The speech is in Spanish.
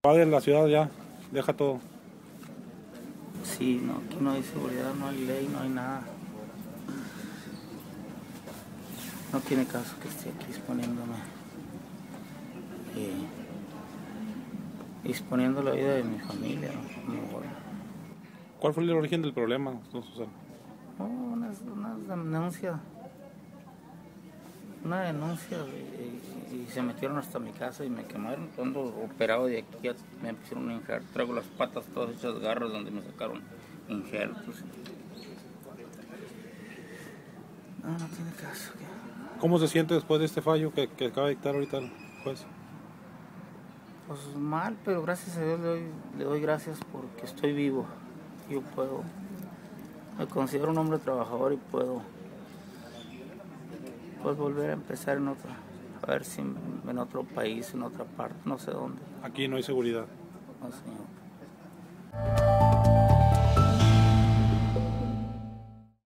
Va de la ciudad ya, deja todo. Sí, no, aquí no hay seguridad, no hay ley, no hay nada. No tiene caso que esté aquí exponiendo la vida de mi familia, ¿no? ¿Cuál fue el origen del problema, don Susana? No, una denuncia y se metieron hasta mi casa y me quemaron. Cuando operado de aquí me pusieron un injerto, traigo las patas todas hechas garras donde me sacaron injertos. No tiene caso. ¿Cómo se siente después de este fallo que acaba de dictar ahorita el juez? Pues mal, pero gracias a Dios le doy gracias porque estoy vivo. Yo puedo, me considero un hombre trabajador y puedo pues volver a empezar en otra, a ver si en otro país, en otra parte, no sé dónde. Aquí no hay seguridad. No, señor.